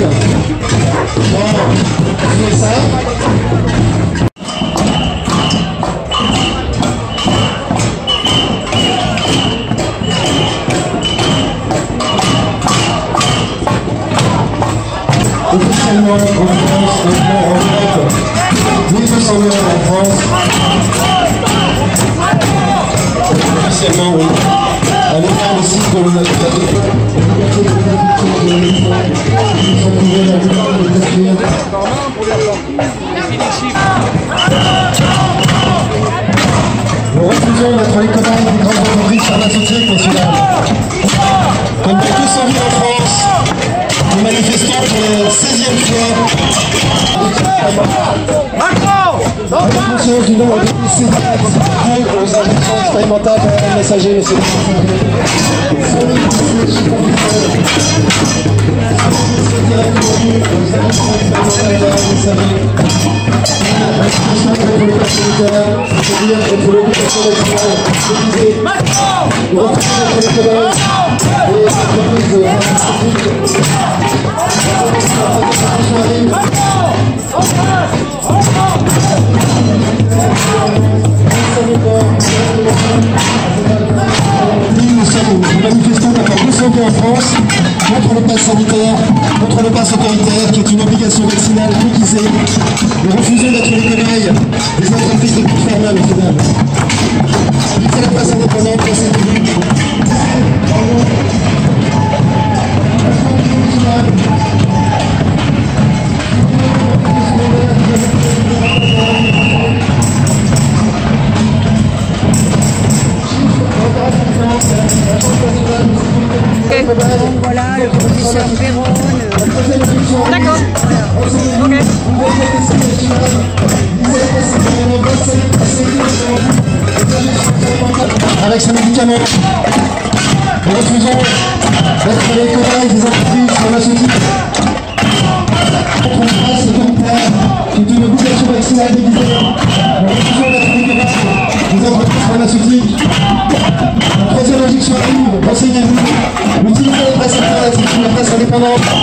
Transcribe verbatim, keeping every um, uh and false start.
Bon, on fait ça. Officiellement en France, maintenant en Europe, mille deux cents heures en France. Officiellement, oui. À l'écart aussi de la liberté de nous refusons d'être les cobayes des grandes entreprises pharmaceutiques nationales. Comme pour tous cent mille en France, nous manifestons pour la seizième fois la conscience du nombre de décès aux injections expérimentales d'un messager, monsieur le Nous manifestons encore deux cents fois en France contre le pass sanitaire, contre le pass autoritaire qui est une obligation vaccinale déguisée. Nous refusons d'être les cobayes des entreprises de toute formale au final. Évitez la presse indépendante, presse publique. Okay. Voilà, le professeur Véron. D'accord. Ok. Avec ce médicament, nous refusons d'être les cobayes des entreprises pharmaceutiques. Contre le pass autoritaire, qui est une obligation vaccinale déguisée. Nous refusons d'être les cobayes des entreprises pharmaceutiques. La troisième injection arrive, renseignez-vous. Utilisez la presse alternative, la presse indépendante.